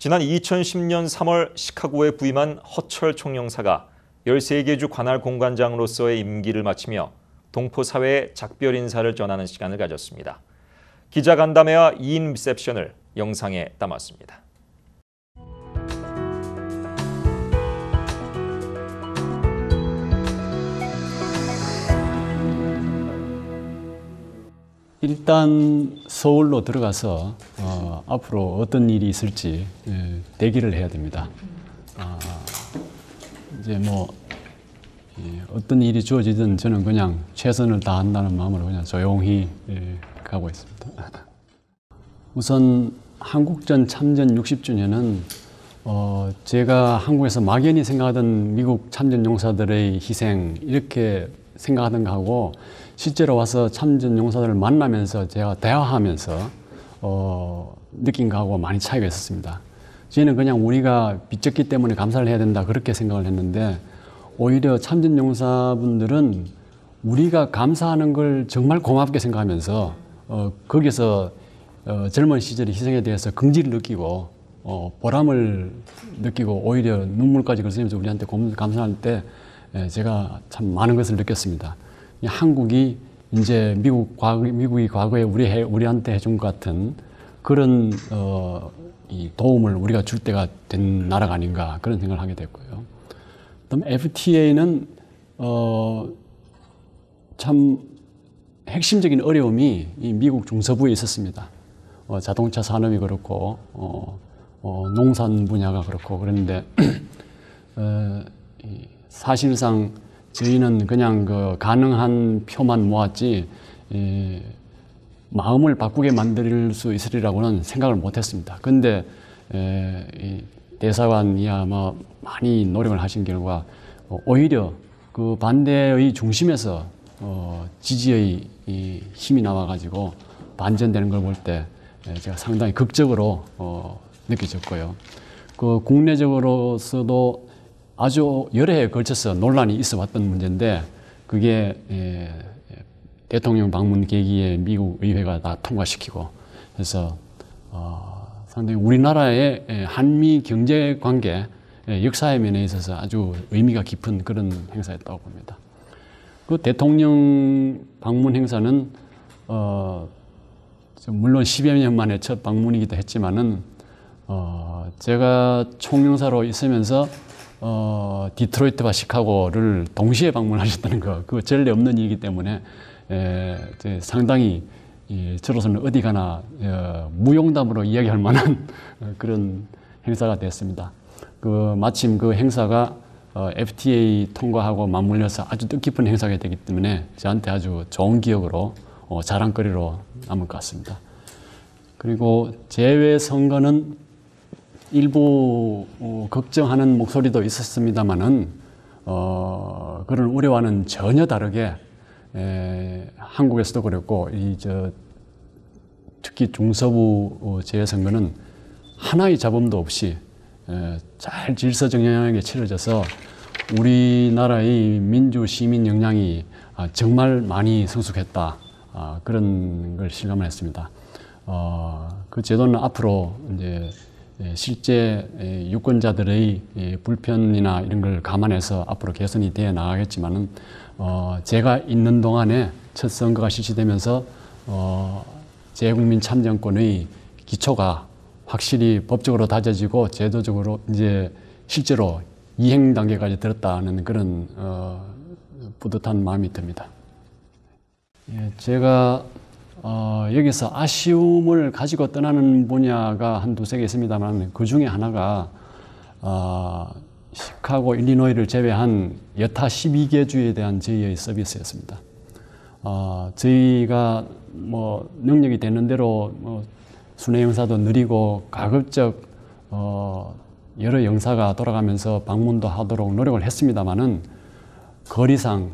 지난 2010년 3월 시카고에 부임한 허철 총영사가 13개 주 관할 공관장으로서의 임기를 마치며 동포 사회에 작별 인사를 전하는 시간을 가졌습니다. 기자 간담회와 2인 리셉션을 영상에 담았습니다. 일단 서울로 들어가서 앞으로 어떤 일이 있을지 대기를 해야 됩니다. 이제 뭐 어떤 일이 주어지든 저는 그냥 최선을 다한다는 마음으로 그냥 조용히 가고 있습니다. 우선 한국전 참전 60주년은 제가 한국에서 막연히 생각하던 미국 참전 용사들의 희생 이렇게 생각하던 거하고 실제로 와서 참전 용사들을 만나면서 제가 대화하면서 느낀 거하고 많이 차이가 있었습니다. 저희는 그냥 우리가 빚졌기 때문에 감사를 해야 된다 그렇게 생각을 했는데 오히려 참전 용사분들은 우리가 감사하는 걸 정말 고맙게 생각하면서 거기서 젊은 시절의 희생에 대해서 긍지를 느끼고 보람을 느끼고 오히려 눈물까지 그리면서 우리한테 감사할 때 제가 참 많은 것을 느꼈습니다. 한국이 이제 미국이 과거에 우리한테 해준 것 같은 그런 이 도움을 우리가 줄 때가 된 나라가 아닌가 그런 생각을 하게 됐고요. 그다음 FTA는 참 핵심적인 어려움이 이 미국 중서부에 있었습니다. 자동차 산업이 그렇고 농산 분야가 그렇고 그런데 사실상 저희는 그냥 그 가능한 표만 모았지 마음을 바꾸게 만들 수 있으리라고는 생각을 못했습니다. 그런데 대사관이야 뭐 많이 노력을 하신 결과 오히려 그 반대의 중심에서 지지의 힘이 나와가지고 반전되는 걸 볼 때 제가 상당히 극적으로 느껴졌고요. 그 국내적으로서도 아주 여러 해에 걸쳐서 논란이 있어 왔던 문제인데 그게 대통령 방문 계기에 미국 의회가 다 통과시키고 그래서 상당히 우리나라의 한미 경제 관계 역사의 면에 있어서 아주 의미가 깊은 그런 행사였다고 봅니다. 그 대통령 방문 행사는 물론 10여 년 만에 첫 방문이기도 했지만은 제가 총영사로 있으면서 디트로이트와 시카고를 동시에 방문하셨다는 거, 그거 전례 없는 일이기 때문에 상당히 저로서는 어디 가나 무용담으로 이야기할 만한 그런 행사가 됐습니다. 마침 그 행사가 FTA 통과하고 맞물려서 아주 뜻깊은 행사가 되기 때문에 저한테 아주 좋은 기억으로 자랑거리로 남을 것 같습니다. 그리고 재외 선거는 일부 걱정하는 목소리도 있었습니다만은 그런 우려와는 전혀 다르게 한국에서도 그랬고 특히 중서부 재선거는 하나의 잡음도 없이 잘 질서정연하게 치러져서 우리나라의 민주 시민 역량이 정말 많이 성숙했다 그런 걸 실감을 했습니다. 그 제도는 앞으로 이제 실제 유권자들의 불편이나 이런 걸 감안해서 앞으로 개선이 되어 나가겠지만은 제가 있는 동안에 첫 선거가 실시되면서 재국민 참정권의 기초가 확실히 법적으로 다져지고 제도적으로 이제 실제로 이행 단계까지 들었다는 그런 뿌듯한 마음이 듭니다. 제가 여기서 아쉬움을 가지고 떠나는 분야가 한두 세 개 있습니다만 그 중에 하나가 시카고, 일리노이를 제외한 여타 12개 주에 대한 저희의 서비스였습니다. 저희가 뭐 능력이 되는 대로 순회 영사도 느리고 가급적 여러 영사가 돌아가면서 방문도 하도록 노력을 했습니다만은 거리상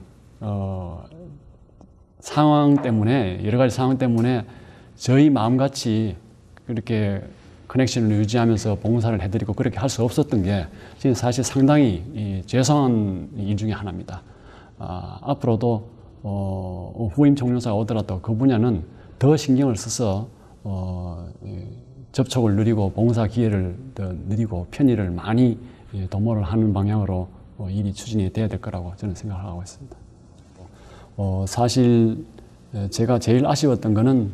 상황 때문에 여러 가지 상황 때문에 저희 마음같이 그렇게 커넥션을 유지하면서 봉사를 해드리고 그렇게 할 수 없었던 게 지금 사실 상당히 죄송한 일 중에 하나입니다. 앞으로도 후임 총영사가 오더라도 그 분야는 더 신경을 써서 접촉을 누리고 봉사 기회를 더 누리고 편의를 많이 도모를 하는 방향으로 일이 추진이 돼야 될 거라고 저는 생각을 하고 있습니다. 사실 제가 제일 아쉬웠던 거는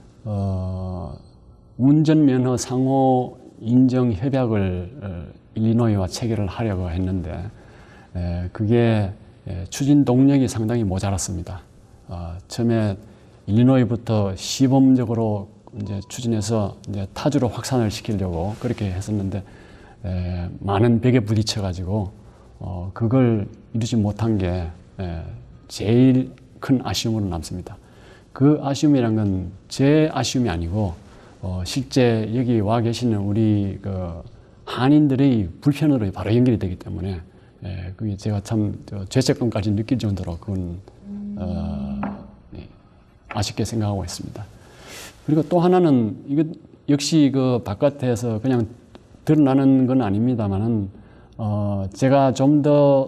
운전면허 상호 인정 협약을 일리노이와 체결을 하려고 했는데 그게 추진 동력이 상당히 모자랐습니다. 처음에 일리노이부터 시범적으로 이제 추진해서 이제 타주로 확산을 시키려고 그렇게 했었는데 많은 벽에 부딪혀 가지고 그걸 이루지 못한 게 제일 큰 아쉬움으로 남습니다. 그 아쉬움이란 건 제 아쉬움이 아니고 실제 여기 와 계시는 우리 그 한인들의 불편으로 바로 연결이 되기 때문에 그게 제가 참 죄책감까지 느낄 정도로 그건 아쉽게 생각하고 있습니다. 그리고 또 하나는 이거 역시 그 바깥에서 그냥 드러나는 건 아닙니다만은 제가 좀 더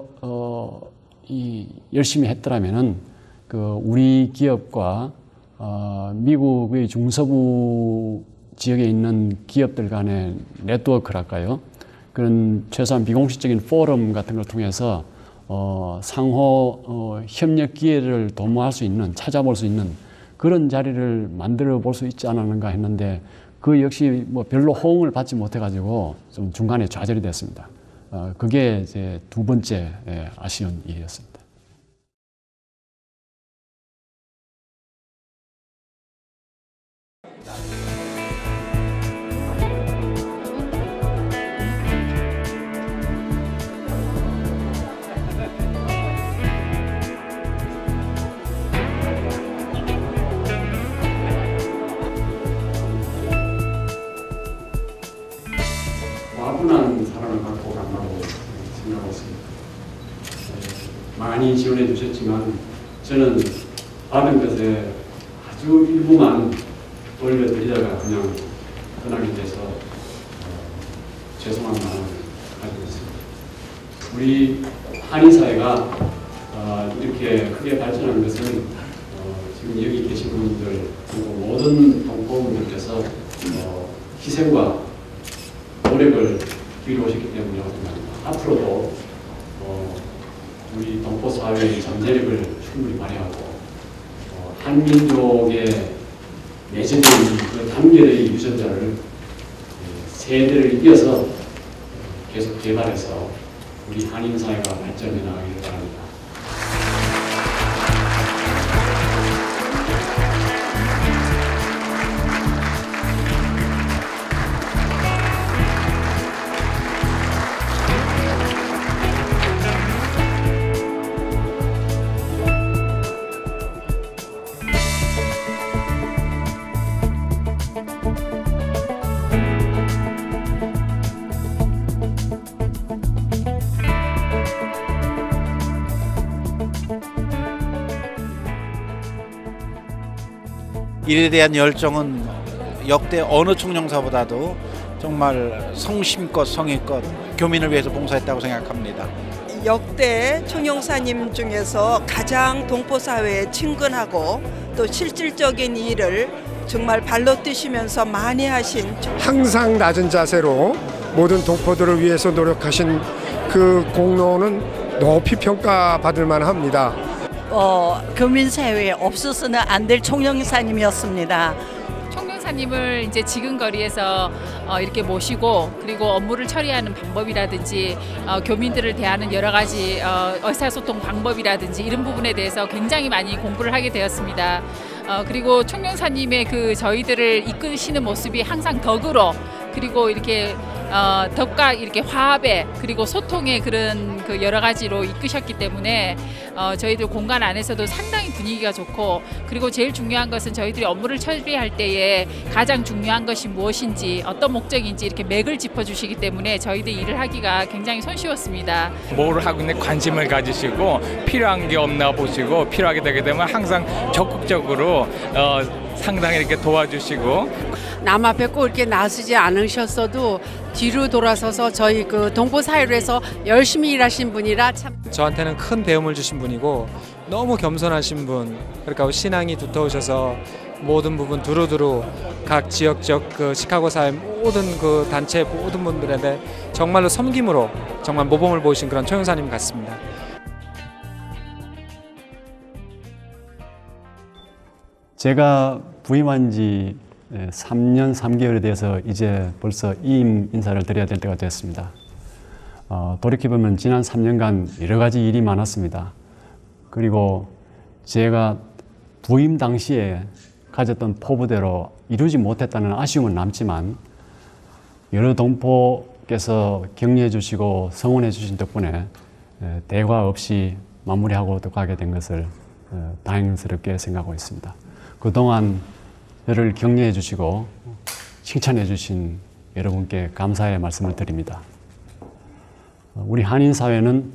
열심히 했더라면은 그 우리 기업과 미국의 중서부 지역에 있는 기업들 간의 네트워크랄까요? 그런 최소한 비공식적인 포럼 같은 걸 통해서 상호 협력 기회를 도모할 수 있는, 찾아볼 수 있는 그런 자리를 만들어 볼 수 있지 않았는가 했는데 그 역시 뭐 별로 호응을 받지 못해가지고 좀 중간에 좌절이 됐습니다. 그게 이제 두 번째 아쉬운 일이었습니다. 과분한 사랑을 갖고 간다고 생각하고 있습니다. 많이 지원해 주셨지만 저는 받은 것에 아주 일부만 돌려드리다가 그냥 떠나게 돼서 죄송한 마음을 가지고 있습니다. 우리 한인 사회가 이렇게 크게 발전한 것은 지금 여기 계신 분들 그리고 모든 동포분들께서 희생과 노력을 기울여오셨기 때문이라고 생각합니다. 앞으로도 우리 동포 사회의 잠재력을 충분히 발휘하고 한민족의 내재된 그 단결의 유전자를 세대를 이어서 계속 개발해서 우리 한인 사회가 발전해 나가기를 바랍니다. 일에 대한 열정은 역대 어느 총영사보다도 정말 성심껏 성의껏 교민을 위해서 봉사했다고 생각합니다. 역대 총영사님 중에서 가장 동포사회에 친근하고 또 실질적인 일을 정말 발로 뛰시면서 많이 하신, 항상 낮은 자세로 모든 동포들을 위해서 노력하신 그 공로는 높이 평가받을 만합니다. 교민사회에 없어서는 안 될 총영사님이었습니다. 총영사님을 이제 지금 거리에서 이렇게 모시고 그리고 업무를 처리하는 방법이라든지 교민들을 대하는 여러 가지 의사소통 방법이라든지 이런 부분에 대해서 굉장히 많이 공부를 하게 되었습니다. 그리고 총영사님의 그 저희들을 이끄시는 모습이 항상 덕으로 그리고 이렇게 덕과 이렇게 화합에 그리고 소통의 그런 그 여러 가지로 이끄셨기 때문에 저희들 공간 안에서도 상당히 분위기가 좋고, 그리고 제일 중요한 것은 저희들이 업무를 처리할 때에 가장 중요한 것이 무엇인지 어떤 목적인지 이렇게 맥을 짚어주시기 때문에 저희들 일을 하기가 굉장히 손쉬웠습니다. 뭘 하고 있는 관심을 가지시고 필요한 게 없나 보시고 필요하게 되게 되면 항상 적극적으로 상당히 이렇게 도와주시고, 남 앞에 꼭 이렇게 나서지 않으셨어도 뒤로 돌아서서 저희 그 동포 사회로 해서 열심히 일하신 분이라 참 저한테는 큰 배움을 주신 분이고 너무 겸손하신 분, 그러니까 신앙이 두터우셔서 모든 부분 두루두루 각 지역적 그 시카고 사회 모든 그 단체 모든 분들에 정말로 섬김으로 정말 모범을 보이신 그런 총영사님 같습니다. 제가 부임한 지 3년 3개월에 대해서 이제 벌써 이임 인사를 드려야 될 때가 됐습니다. 돌이켜보면 지난 3년간 여러 가지 일이 많았습니다. 그리고 제가 부임 당시에 가졌던 포부대로 이루지 못했다는 아쉬움은 남지만 여러 동포께서 격려해 주시고 성원해 주신 덕분에 대과 없이 마무리하고 가게 된 것을 다행스럽게 생각하고 있습니다. 그동안 저를 격려해 주시고 칭찬해 주신 여러분께 감사의 말씀을 드립니다. 우리 한인사회는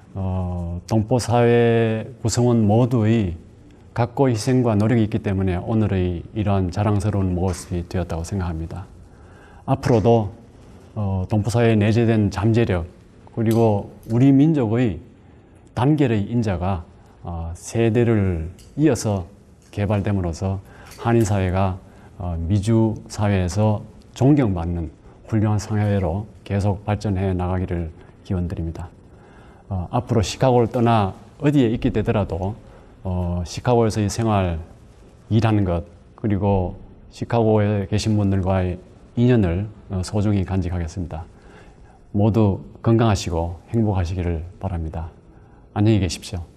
동포사회 구성원 모두의 각고의 희생과 노력이 있기 때문에 오늘의 이러한 자랑스러운 모습이 되었다고 생각합니다. 앞으로도 동포사회에 내재된 잠재력 그리고 우리 민족의 단결의 인자가 세대를 이어서 개발됨으로써 한인사회가 미주 사회에서 존경받는 훌륭한 사회로 계속 발전해 나가기를 기원드립니다. 앞으로 시카고를 떠나 어디에 있게 되더라도 시카고에서의 생활, 일하는 것 그리고 시카고에 계신 분들과의 인연을 소중히 간직하겠습니다. 모두 건강하시고 행복하시기를 바랍니다. 안녕히 계십시오.